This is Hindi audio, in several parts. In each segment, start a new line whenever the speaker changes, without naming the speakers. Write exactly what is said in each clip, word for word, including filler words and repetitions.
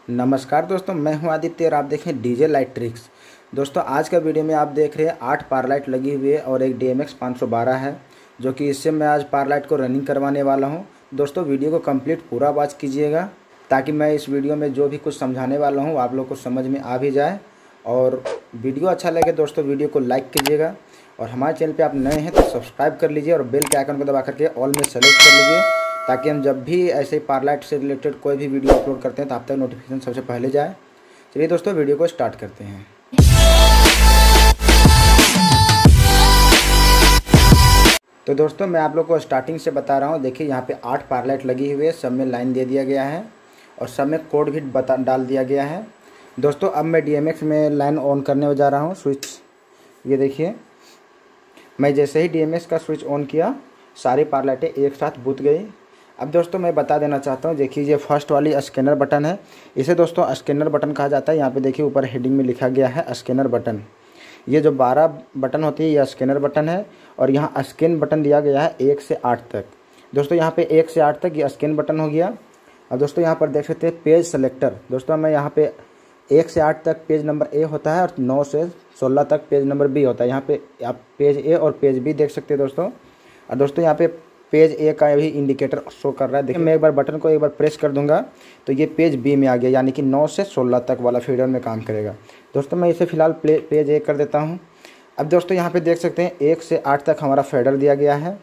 नमस्कार दोस्तों, मैं हूं आदित्य और आप देखें डीजे लाइट ट्रिक्स। दोस्तों आज का वीडियो में आप देख रहे हैं आठ पार लाइट लगी हुई है और एक डी एम एक्स पाँच सौ बारह है, जो कि इससे मैं आज पार लाइट को रनिंग करवाने वाला हूं। दोस्तों वीडियो को कंप्लीट पूरा वॉच कीजिएगा ताकि मैं इस वीडियो में जो भी कुछ समझाने वाला हूँ आप लोग को समझ में आ भी जाए। और वीडियो अच्छा लगे दोस्तों वीडियो को लाइक कीजिएगा और हमारे चैनल पर आप नए हैं तो सब्सक्राइब कर लीजिए और बेल के आइकन को दबा करके ऑल में सेलेक्ट कर लीजिए ताकि हम जब भी ऐसे पार लाइट से रिलेटेड कोई भी वीडियो अपलोड करते हैं तो आप तक नोटिफिकेशन सबसे पहले जाए। चलिए दोस्तों वीडियो को स्टार्ट करते हैं। तो दोस्तों मैं आप लोग को स्टार्टिंग से बता रहा हूँ। देखिए यहाँ पे आठ पार लाइट लगी हुई है, सब में लाइन दे दिया गया है और सब में कोड भी बता डाल दिया गया है। दोस्तों अब मैं डी एम एक्स में लाइन ऑन करने जा रहा हूँ। स्विच ये देखिए, मैं जैसे ही डी एम एक्स का स्विच ऑन किया सारी पार लाइटें एक साथ बुझ गई। अब दोस्तों मैं बता देना चाहता हूँ, देखिए ये फर्स्ट वाली स्कैनर बटन है, इसे दोस्तों स्कैनर बटन कहा जाता है। यहाँ पे देखिए ऊपर हेडिंग में लिखा गया है स्कैनर बटन। ये जो बारह बटन होती है यह स्कैनर बटन है और यहाँ स्कैन बटन दिया गया है एक से आठ तक। दोस्तों यहाँ पे एक से आठ तक ये स्कैन बटन हो गया। अब दोस्तों यहाँ पर देख सकते हैं पेज सेलेक्टर। दोस्तों मैं यहाँ पे एक से आठ तक पेज नंबर ए होता है और नौ से सोलह तक पेज नंबर बी होता है। यहाँ पे आप पेज ए और पेज बी देख सकते हैं दोस्तों। और दोस्तों यहाँ पे पेज ए का भी इंडिकेटर शो कर रहा है। देखिए मैं एक बार बटन को एक बार प्रेस कर दूंगा तो ये पेज बी में आ गया, यानी कि नौ से सोलह तक वाला फीडर में काम करेगा। दोस्तों मैं इसे फिलहाल पेज ए कर देता हूँ। अब दोस्तों यहाँ पे देख सकते हैं एक से आठ तक हमारा फेडर दिया गया है।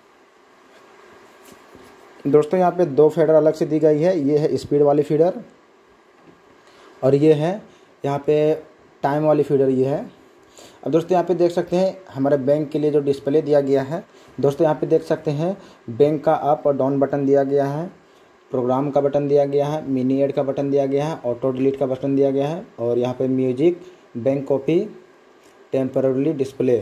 दोस्तों यहाँ पे दो फेडर अलग से दी गई है, ये है स्पीड वाली फीडर और ये है यहाँ पे टाइम वाली फीडर ये है। अब दोस्तों यहाँ पे देख सकते हैं हमारे बैंक के लिए जो डिस्प्ले दिया गया है। दोस्तों यहाँ पे देख सकते हैं बैंक का अप और डाउन बटन दिया गया है, प्रोग्राम का बटन दिया गया है, मिनी एड का बटन दिया गया है, ऑटो डिलीट का बटन दिया गया है और यहाँ पे music, bank copy, temporary display.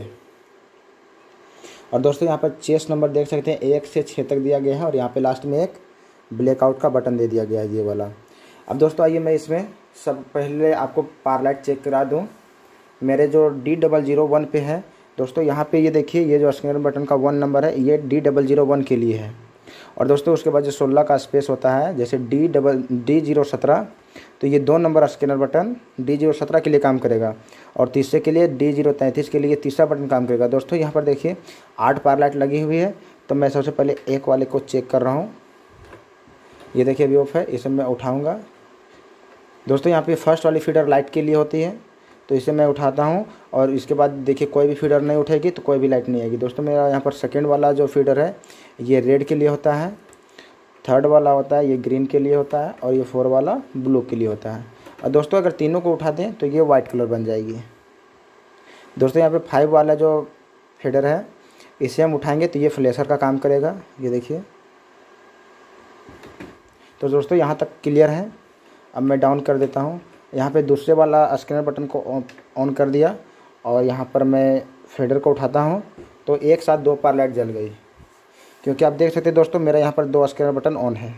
और दोस्तों यहाँ पर चेस नंबर देख सकते हैं एक से छः तक दिया गया है और यहाँ पे लास्ट में एक ब्लैकआउट का बटन दे दिया गया है ये वाला। अब दोस्तों आइए मैं इसमें सब पहले आपको पार लाइट चेक करा दूँ। मेरे जो डी डबल जीरो वन पे है दोस्तों, यहाँ पे ये देखिए ये जो स्कैनर बटन का वन नंबर है ये डी डबल जीरो वन के लिए है। और दोस्तों उसके बाद जो सोलह का स्पेस होता है जैसे डी डबल डी जीरो सत्रह, तो ये दो number scanner button D zero सत्रह के लिए काम करेगा और तीसरे के लिए डी जीरो तैंतीस के लिए तीसरा बटन काम करेगा। दोस्तों यहाँ पर देखिए आठ पार लाइट लगी हुई है, तो मैं सबसे पहले एक वाले को चेक कर रहा हूँ। ये देखिए अभी ऑफ है, इसे मैं उठाऊँगा। दोस्तों यहाँ पर फर्स्ट वाली फीडर लाइट के लिए होती है, तो इसे मैं उठाता हूं और इसके बाद देखिए कोई भी फीडर नहीं उठेगी तो कोई भी लाइट नहीं आएगी। दोस्तों मेरा यहाँ पर सेकंड वाला जो फीडर है ये रेड के लिए होता है, थर्ड वाला होता है ये ग्रीन के लिए होता है और ये फोर वाला ब्लू के लिए होता है। और दोस्तों अगर तीनों को उठा दें तो ये वाइट कलर बन जाएगी। दोस्तों यहाँ पे फाइव वाला जो फीडर है इसे हम उठाएंगे तो ये फ्लैशर का काम करेगा, ये देखिए। तो दोस्तों यहाँ तक क्लियर है। अब मैं डाउन कर देता हूँ। यहाँ पे दूसरे वाला स्कैनर बटन को ऑन कर दिया और यहाँ पर मैं फेडर को उठाता हूँ तो एक साथ दो पार लाइट जल गई, क्योंकि आप देख सकते हैं दोस्तों मेरा यहाँ पर दो स्कैनर बटन ऑन है।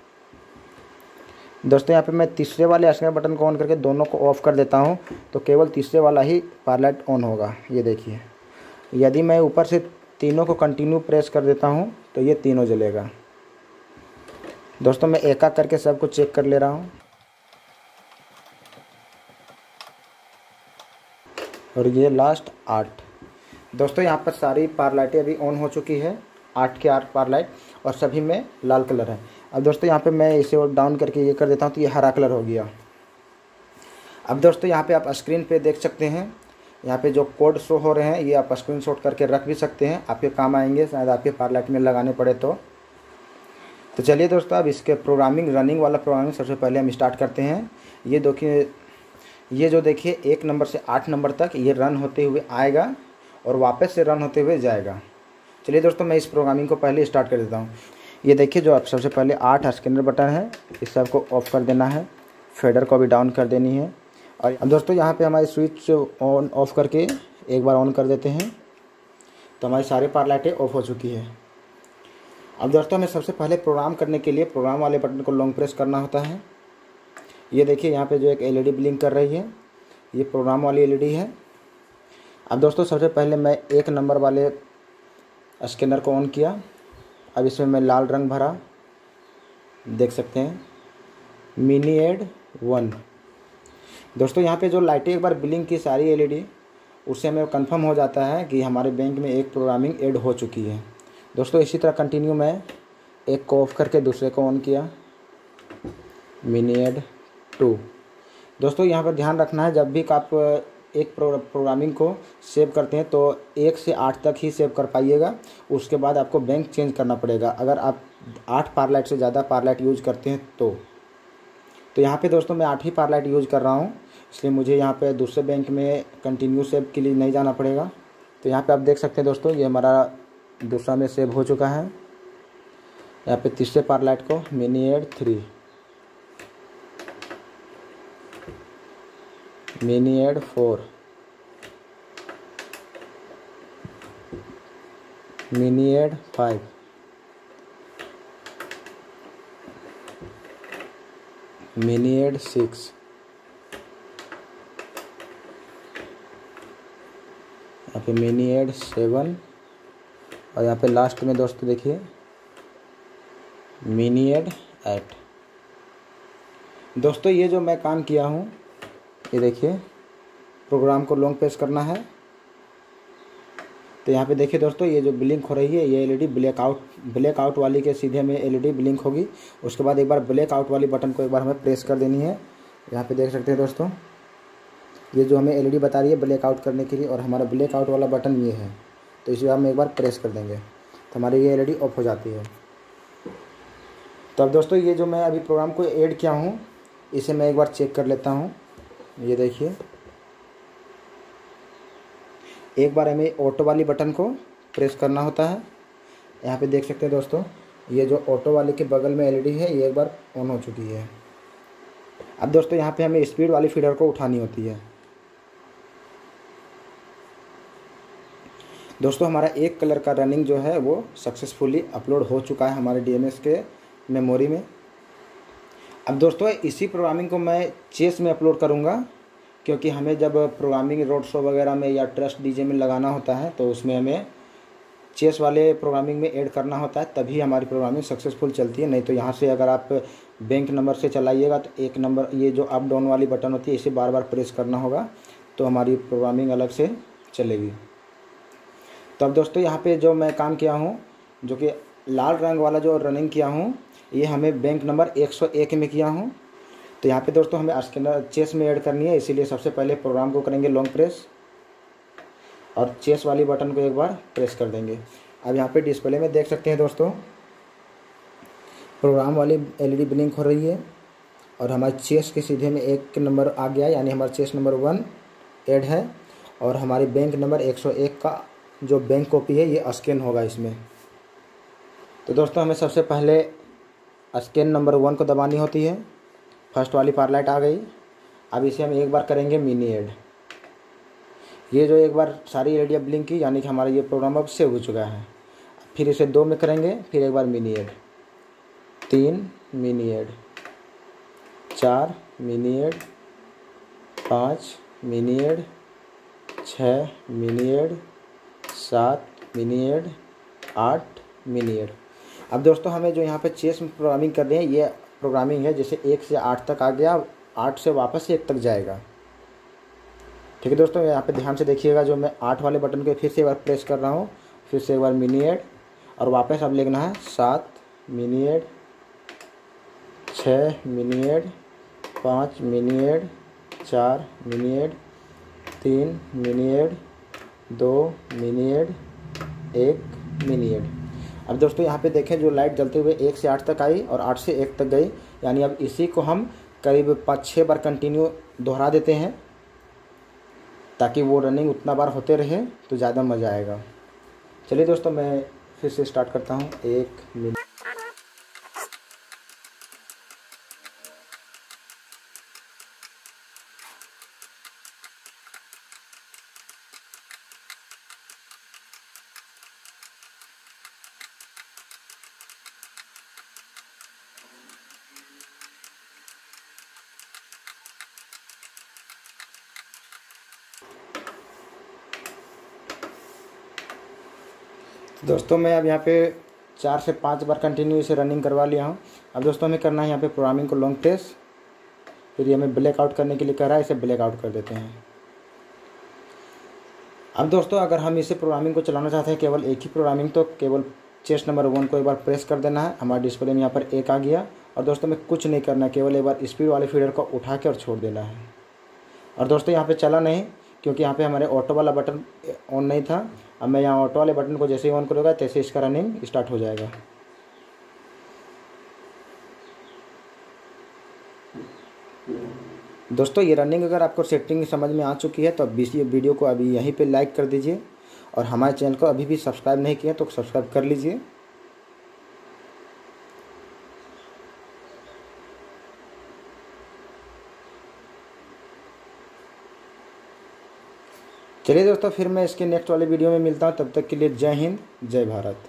दोस्तों यहाँ पे मैं तीसरे वाले स्कैनर बटन को ऑन करके दोनों को ऑफ कर देता हूँ तो केवल तीसरे वाला ही पार लाइट ऑन होगा। ये देखिए, यदि मैं ऊपर से तीनों को कंटिन्यू प्रेस कर देता हूँ तो ये तीनों जलेगा। दोस्तों मैं एक एक करके सबको चेक कर ले रहा हूँ और ये लास्ट आठ। दोस्तों यहाँ पर सारी पार लाइटें अभी ऑन हो चुकी है, आठ के आठ पार लाइट और सभी में लाल कलर है। अब दोस्तों यहाँ पे मैं इसे और डाउन करके ये कर देता हूँ तो ये हरा कलर हो गया। अब दोस्तों यहाँ पे आप स्क्रीन पे देख सकते हैं, यहाँ पे जो कोड शो हो रहे हैं ये आप स्क्रीनशॉट करके रख भी सकते हैं, आपके काम आएंगे शायद आपके पार लाइट में लगाने पड़े तो। तो चलिए दोस्तों अब इसके प्रोग्रामिंग रनिंग वाला प्रोग्रामिंग सबसे पहले हम स्टार्ट करते हैं। ये देखिए ये जो देखिए एक नंबर से आठ नंबर तक ये रन होते हुए आएगा और वापस से रन होते हुए जाएगा। चलिए दोस्तों मैं इस प्रोग्रामिंग को पहले स्टार्ट कर देता हूँ। ये देखिए जो आप सबसे पहले आठ स्कैनर बटन है इस सबको ऑफ कर देना है, फेडर को भी डाउन कर देनी है। और अब दोस्तों यहाँ पे हमारी स्विच ऑन ऑफ करके एक बार ऑन कर देते हैं तो हमारी सारी पार लाइटें ऑफ हो चुकी है। अब दोस्तों हमें सबसे पहले प्रोग्राम करने के लिए प्रोग्राम वाले बटन को लॉन्ग प्रेस करना होता है। ये देखिए यहाँ पे जो एक एलईडी ब्लिंक कर रही है ये प्रोग्राम वाली एलईडी है। अब दोस्तों सबसे पहले मैं एक नंबर वाले स्कैनर को ऑन किया। अब इसमें मैं लाल रंग भरा, देख सकते हैं मिनी एड वन। दोस्तों यहाँ पे जो लाइटें एक बार ब्लिंक की सारी एलईडी, उससे हमें कंफर्म हो जाता है कि हमारे बैंक में एक प्रोग्रामिंग ऐड हो चुकी है। दोस्तों इसी तरह कंटिन्यू मैं एक को ऑफ करके दूसरे को ऑन किया, मिनी एड टू। दोस्तों यहाँ पर ध्यान रखना है, जब भी आप एक प्रोग्रामिंग को सेव करते हैं तो एक से आठ तक ही सेव कर पाइएगा, उसके बाद आपको बैंक चेंज करना पड़ेगा अगर आप आठ पारलाइट से ज़्यादा पारलाइट यूज़ करते हैं तो तो यहाँ पे दोस्तों मैं आठ ही पारलाइट यूज़ कर रहा हूँ, इसलिए मुझे यहाँ पे दूसरे बैंक में कंटिन्यू सेव के लिए नहीं जाना पड़ेगा। तो यहाँ पे आप देख सकते हैं दोस्तों, ये हमारा दूसरा में सेव हो चुका है। यहाँ पे तीसरे पारलाइट को mini add three, mini add four, mini add five, mini add six, यहाँ पे मिनी एड सेवन, और यहाँ पे लास्ट में दोस्तों देखिए मिनी एड एट। दोस्तों ये जो मैं काम किया हूँ, ये देखिए प्रोग्राम को लॉन्ग प्रेस करना है तो यहाँ पे देखिए दोस्तों, ये जो ब्लिंक हो रही है ये LED blackout blackout वाली के सीधे में एलईडी ब्लिंक होगी। उसके बाद एक बार ब्लैक आउट वाली बटन को एक बार हमें प्रेस कर देनी है। यहाँ पे देख सकते हैं दोस्तों, ये जो हमें एलईडी बता रही है ब्लैक आउट करने के लिए, और हमारा ब्लैक आउट वाला बटन ये है, तो इसे हम एक बार प्रेस कर देंगे तो हमारी ये एलईडी ऑफ हो जाती है। तो अब दोस्तों ये जो मैं अभी प्रोग्राम को ऐड किया हूँ, इसे मैं एक बार चेक कर लेता हूँ। ये देखिए, एक बार हमें ऑटो वाली बटन को प्रेस करना होता है। यहाँ पे देख सकते हैं दोस्तों, ये जो ऑटो वाले के बगल में एलईडी है ये एक बार ऑन हो चुकी है। अब दोस्तों यहाँ पे हमें स्पीड वाली फीडर को उठानी होती है। दोस्तों हमारा एक कलर का रनिंग जो है वो सक्सेसफुली अपलोड हो चुका है हमारे डीएमएस के मेमोरी में। अब दोस्तों इसी प्रोग्रामिंग को मैं चेस में अपलोड करूँगा, क्योंकि हमें जब प्रोग्रामिंग रोड शो वगैरह में या ट्रस्ट डीजे में लगाना होता है तो उसमें हमें चेस वाले प्रोग्रामिंग में ऐड करना होता है, तभी हमारी प्रोग्रामिंग सक्सेसफुल चलती है। नहीं तो यहाँ से अगर आप बैंक नंबर से चलाइएगा तो एक नंबर, ये जो अप डाउन वाली बटन होती है इसे बार बार प्रेस करना होगा, तो हमारी प्रोग्रामिंग अलग से चलेगी। तो अब दोस्तों यहाँ पे जो मैं काम किया हूँ, जो कि लाल रंग वाला जो रनिंग किया हूँ, ये हमें बैंक नंबर एक सौ एक में किया हूँ। तो यहाँ पे दोस्तों हमें स्कैनर चेस में ऐड करनी है, इसीलिए सबसे पहले प्रोग्राम को करेंगे लॉन्ग प्रेस और चेस वाली बटन को एक बार प्रेस कर देंगे। अब यहाँ पे डिस्प्ले में देख सकते हैं दोस्तों, प्रोग्राम वाली एलईडी ब्लिंक हो रही है और हमारे चेस के सीधे में एक नंबर आ गया, यानी हमारा चेस नंबर वन ऐड है और हमारी बैंक नंबर एक सौ एक का जो बैंक कॉपी है ये स्कैन होगा इसमें। तो दोस्तों हमें सबसे पहले स्कैन नंबर वन को दबानी होती है। फर्स्ट वाली पारलाइट आ गई। अब इसे हम एक बार करेंगे मिनी एड। ये जो एक बार सारी एलईडी ब्लिंक की, यानी कि हमारा ये प्रोग्राम अब सेव हो चुका है। फिर इसे दो में करेंगे, फिर एक बार मिनी एड, तीन मिनी एड, चार मिनी एड, पाँच मिनी एड, छः मिनी एड, सात मिनी एड, आठ मिनी एड। अब दोस्तों हमें जो यहाँ पे चेस में प्रोग्रामिंग कर रहे हैं, ये प्रोग्रामिंग है जैसे एक से आठ तक आ गया, आठ से वापस एक तक जाएगा। ठीक है दोस्तों, यहाँ पे ध्यान से देखिएगा, जो मैं आठ वाले बटन को फिर से एक बार प्रेस कर रहा हूँ, फिर से एक बार मिनी एड, और वापस अब लिखना है सात मिनी एड, छः मिनी एड, पाँच मिनी एड, चार मिनी एड, तीन मिनी एड, दो मिनी एड, एक मिनी एड। अब दोस्तों यहाँ पे देखें, जो लाइट जलते हुए एक से आठ तक आई और आठ से एक तक गई, यानी अब इसी को हम करीब पाँच छः बार कंटिन्यू दोहरा देते हैं ताकि वो रनिंग उतना बार होते रहे तो ज़्यादा मज़ा आएगा। चलिए दोस्तों मैं फिर से स्टार्ट करता हूँ। एक मिनट। दोस्तों मैं अब यहाँ पे चार से पाँच बार कंटिन्यू इसे रनिंग करवा लिया हूँ। अब दोस्तों हमें करना है यहाँ पे प्रोग्रामिंग को लॉन्ग प्रेस फिर ये हमें ब्लैक आउट करने के लिए कह रहा है, इसे ब्लैक आउट कर देते हैं। अब दोस्तों अगर हम इसे प्रोग्रामिंग को चलाना चाहते हैं केवल एक ही प्रोग्रामिंग, तो केवल चेस्ट नंबर वन को एक बार प्रेस कर देना है। हमारे डिस्प्ले में यहाँ पर एक आ गया और दोस्तों में कुछ नहीं करना है, केवल एक बार स्पीड वाले फीडर को उठा के और छोड़ देना है। और दोस्तों यहाँ पे चला नहीं, क्योंकि यहाँ पे हमारे ऑटो वाला बटन ऑन नहीं था। अब मैं यहाँ ऑटो वाले बटन को जैसे ही ऑन करूँगा तैसे इसका रनिंग स्टार्ट हो जाएगा। दोस्तों ये रनिंग अगर आपको सेटिंग समझ में आ चुकी है तो अब इस वीडियो को अभी यहीं पे लाइक कर दीजिए, और हमारे चैनल को अभी भी सब्सक्राइब नहीं किया तो सब्सक्राइब कर लीजिए। चलिए दोस्तों, फिर मैं इसके नेक्स्ट वाले वीडियो में मिलता हूँ। तब तक के लिए जय हिंद, जय भारत।